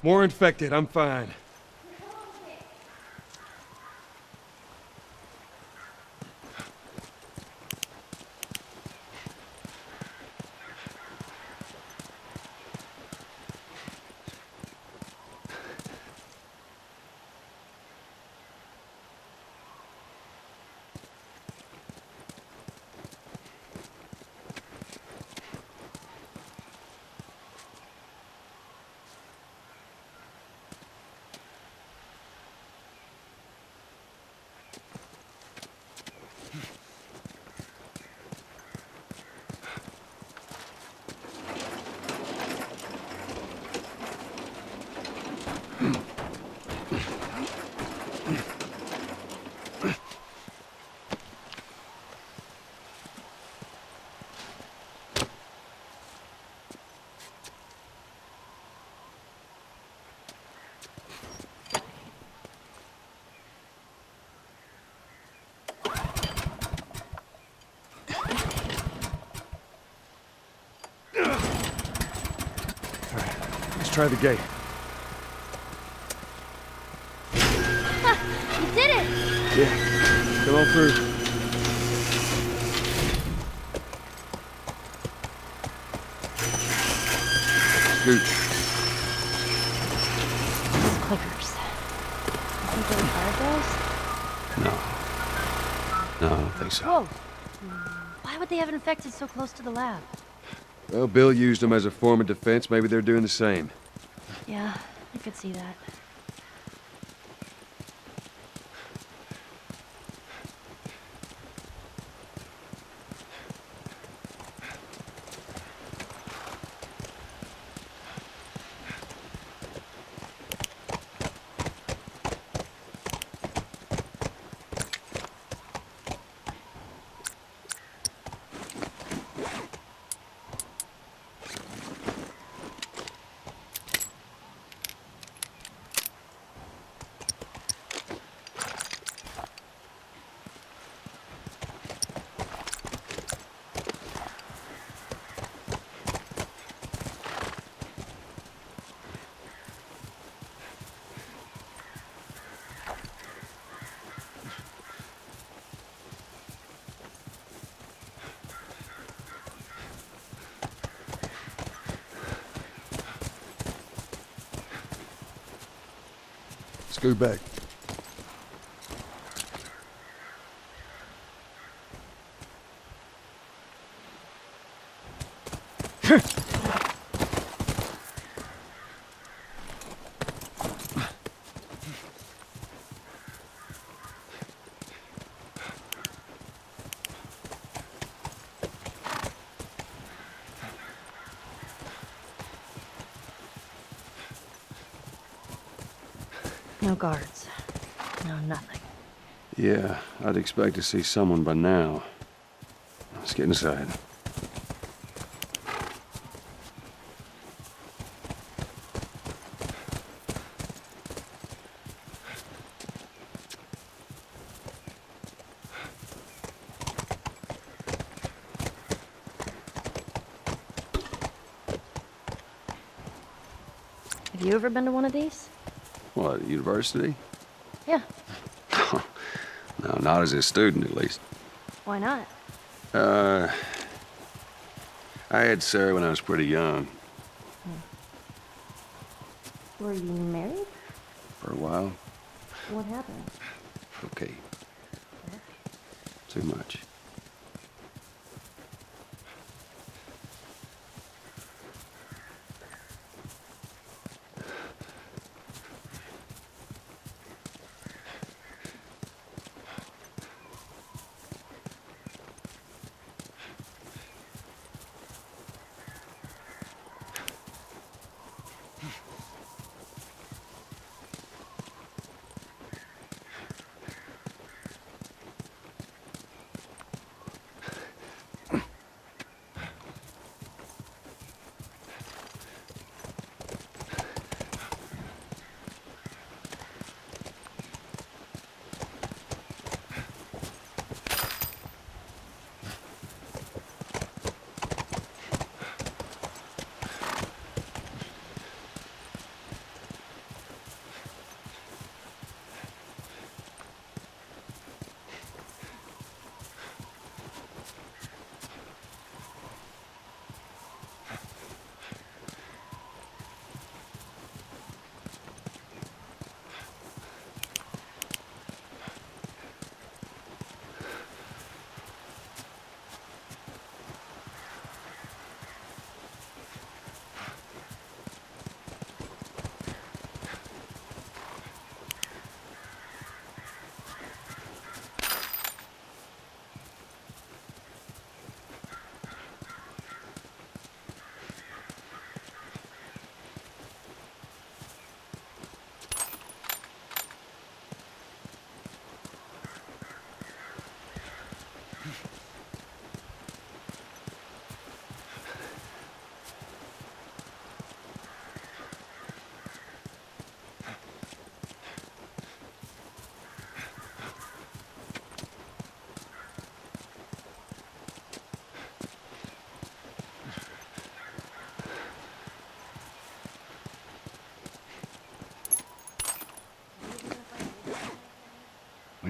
More infected, I'm fine. Try the gate. Ha! You did it! Yeah. Come on through. Scoot. Those clickers. You think they fired those? No, I don't think so. Whoa! Why would they have infected so close to the lab? Well, Bill used them as a form of defense. Maybe they're doing the same. Yeah, I could see that. Scoot back. No guards. No nothing. Yeah, I'd expect to see someone by now. Let's get inside. Have you ever been to one of these? What, university? Yeah. No, not as a student, at least. Why not? I had Sarah when I was pretty young. Were you married? For a while. What happened? Okay. Too much.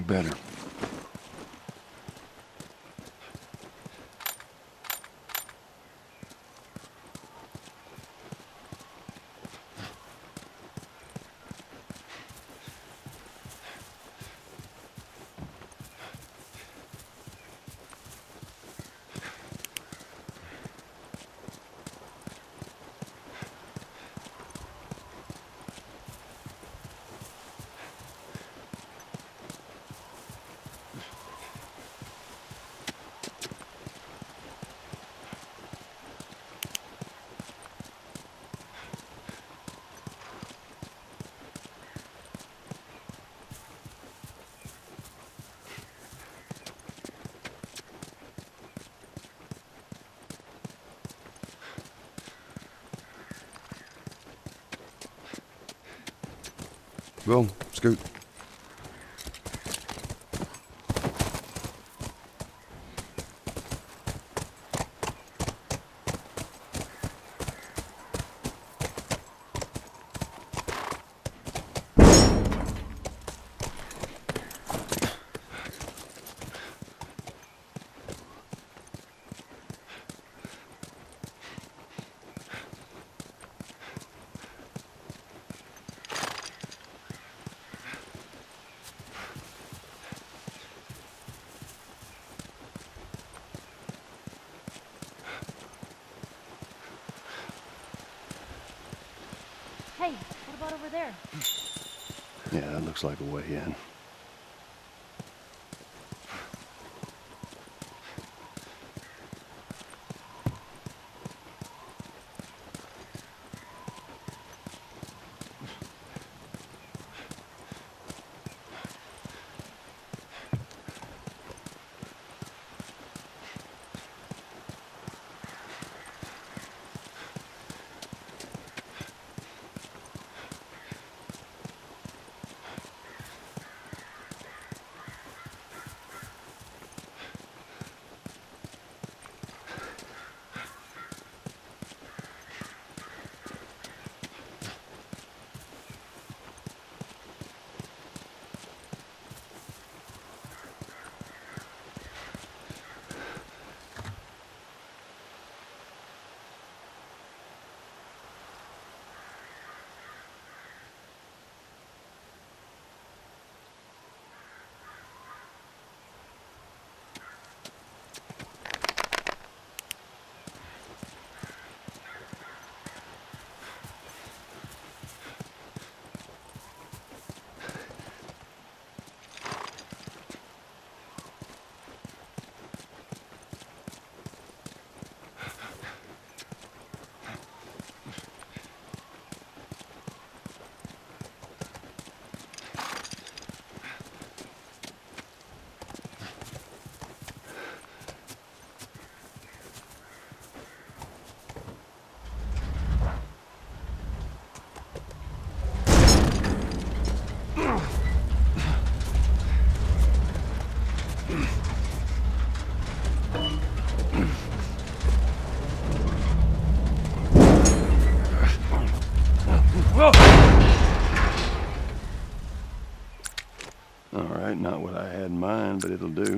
better. Go, scoot. Hey, what about over there? Yeah, that looks like a way in. All right, not what I had in mind, but it'll do.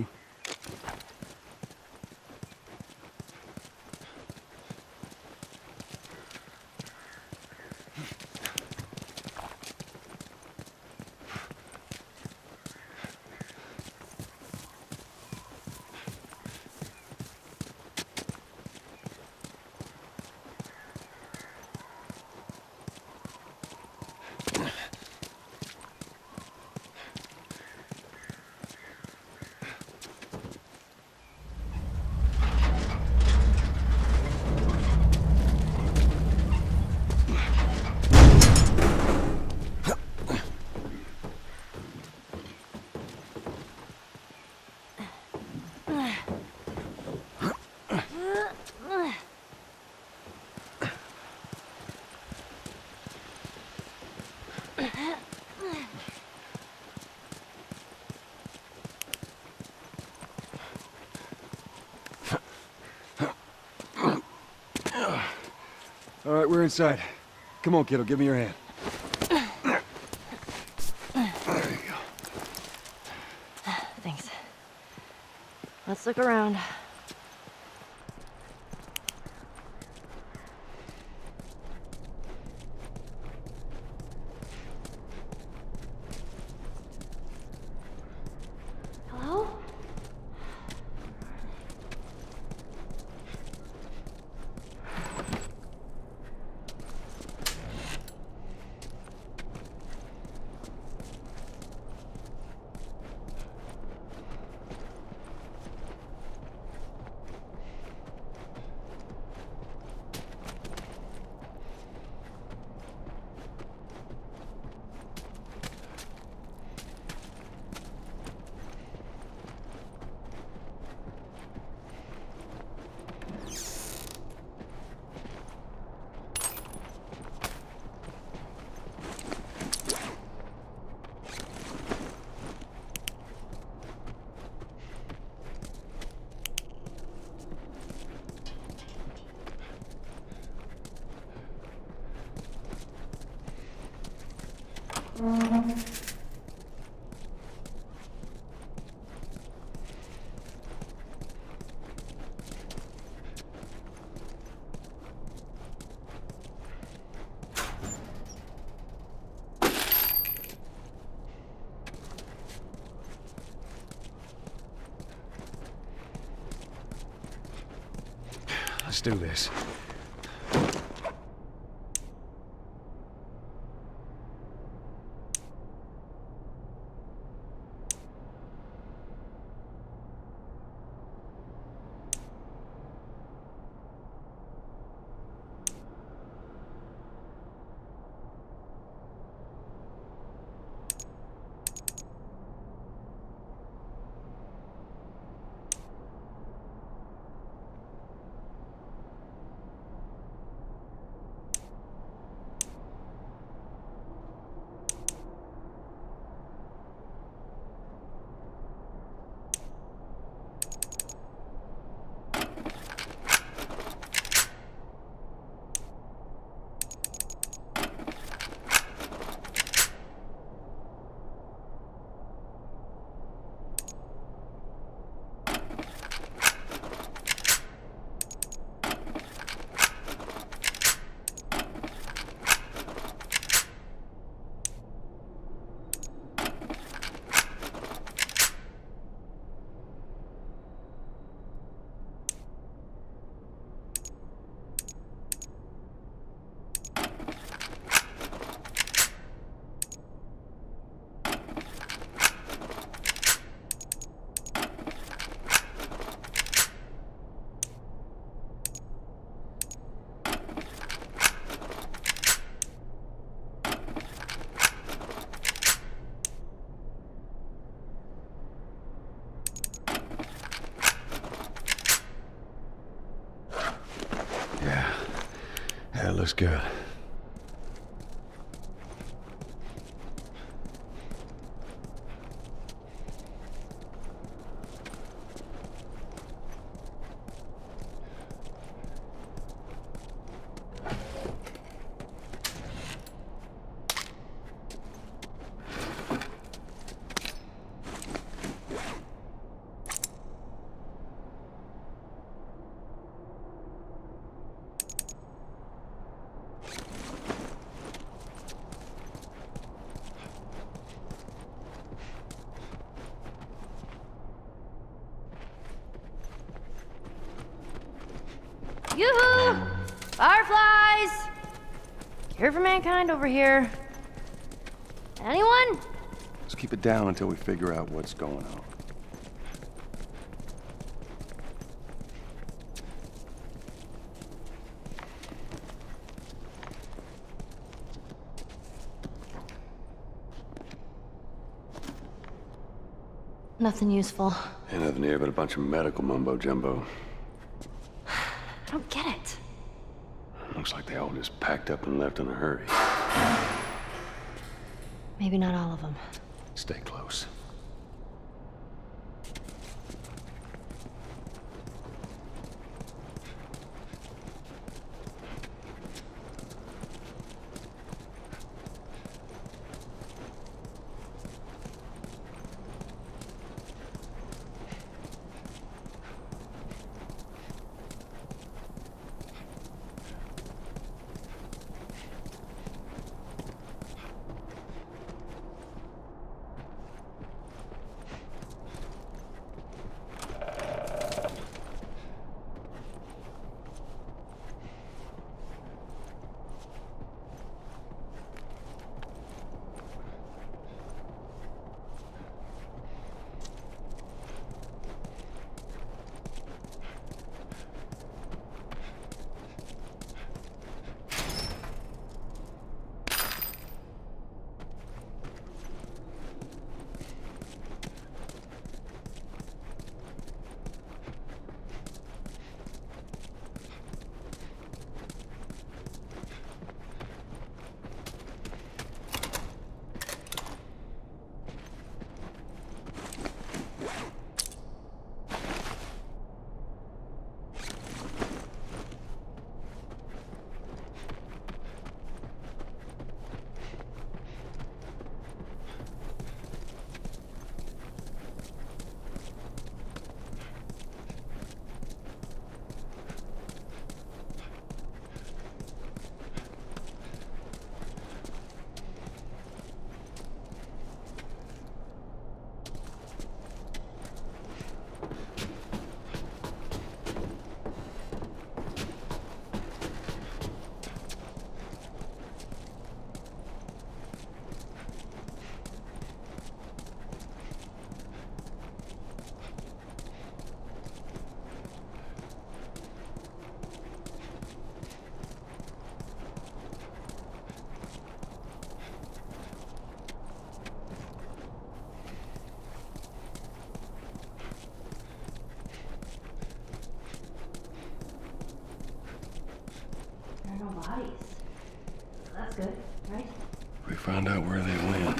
All right, we're inside. Come on, kiddo, give me your hand. There you go. Let's look around. Hello? Let's do this. Yeah, it looks good. Yoo-hoo! Fireflies! Cure for mankind over here. Anyone? Let's keep it down until we figure out what's going on. Nothing useful. Ain't nothing here but a bunch of medical mumbo-jumbo. I don't get it. Looks like they all just packed up and left in a hurry. Maybe not all of them. Stay close. good, right? We found out where they went.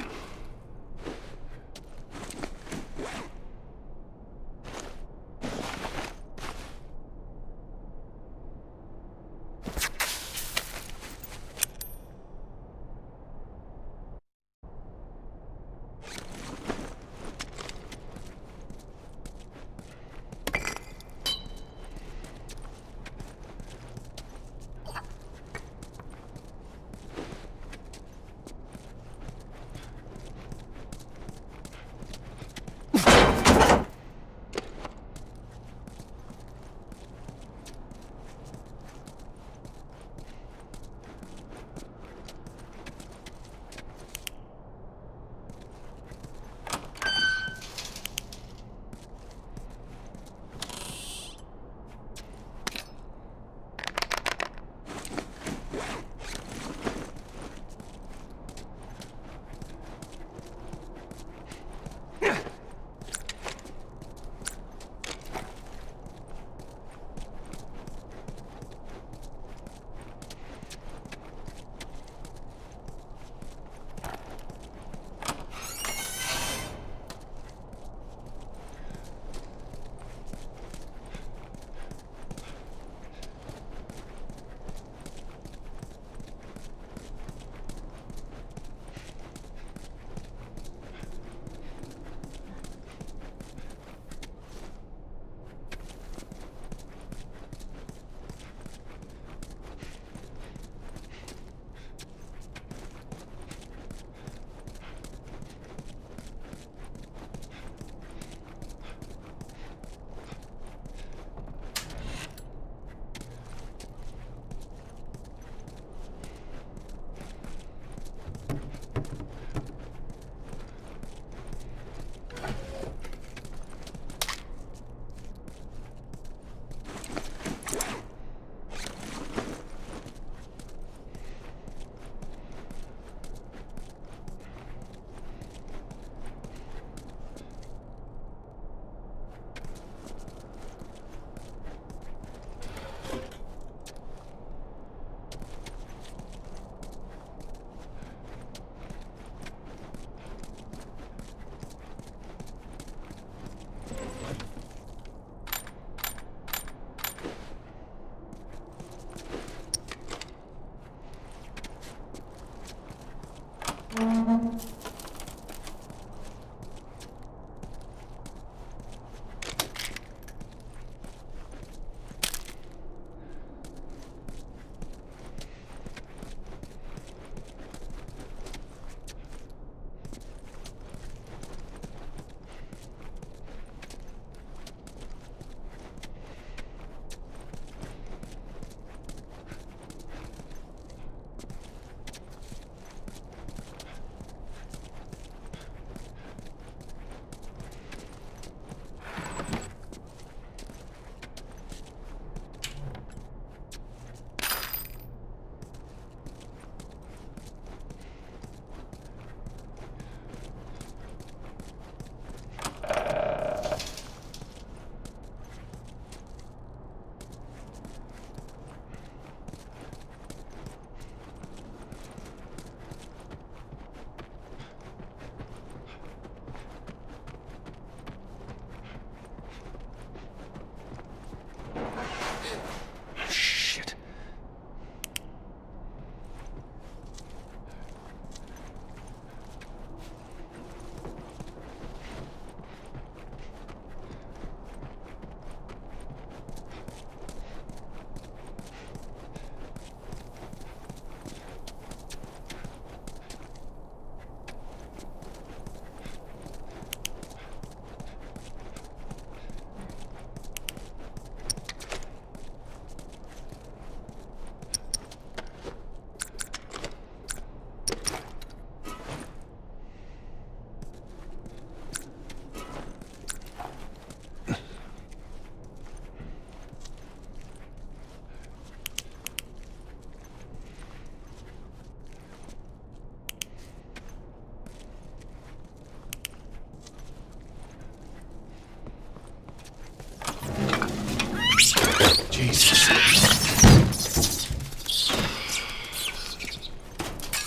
Jesus.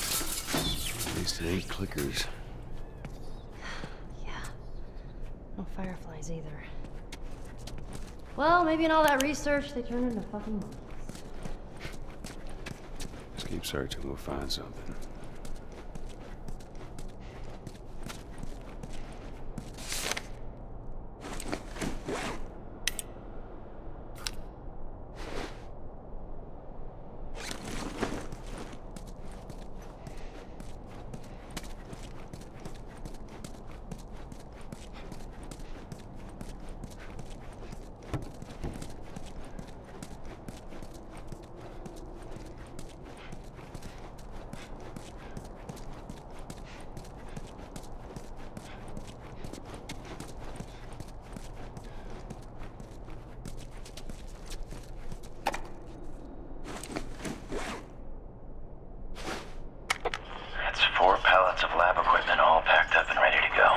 clickers. Yeah. No fireflies either. Well, maybe in all that research, they turned into fucking monkeys. Just keep searching, we'll find something. That's 4 pallets of lab equipment all packed up and ready to go.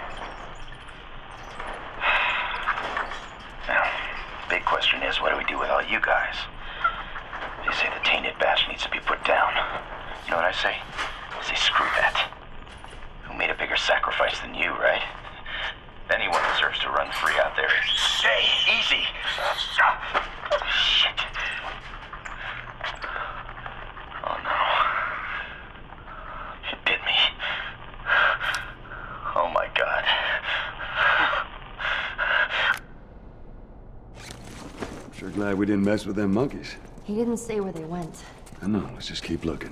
Now, big question is, what do we do with all you guys? They say the tainted batch needs to be put down. You know what I say? I say screw that. Who made a bigger sacrifice than you, right? Anyone deserves to run free out there. Hey, easy! Shit. Oh no. It bit me. Oh my god. Sure glad we didn't mess with them monkeys. He didn't say where they went. I know, let's just keep looking.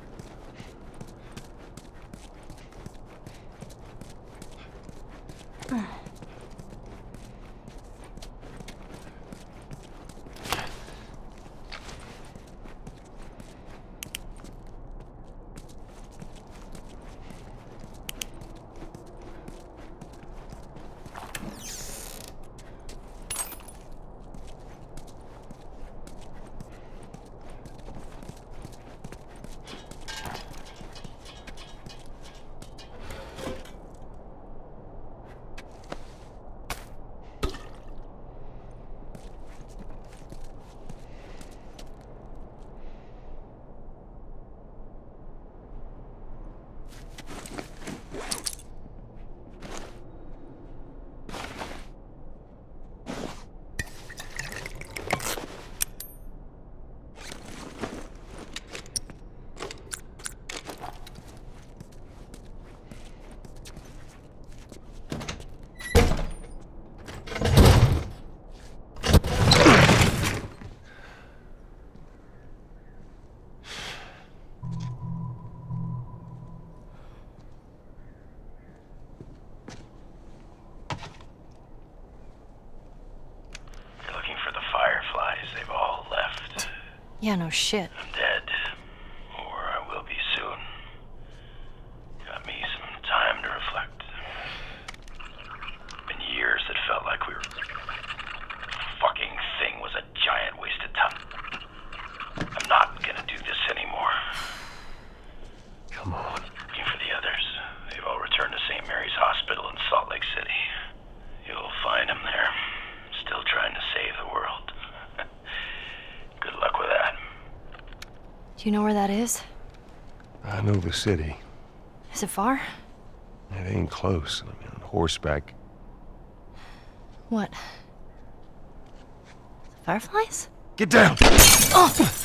Yeah, no shit. I'm dead. Or I will be soon. Got me some time to reflect. Been years that felt like we were... fucking thing was a giant waste of time. I'm not gonna do this anymore. Come on. Looking for the others. They've all returned to St. Mary's Hospital in Salt Lake City. You'll find them there. Still trying to save the world. Good luck with that. Do you know where that is? I know the city. Is it far? It ain't close. I mean, on horseback. What? The fireflies? Get down! Oh!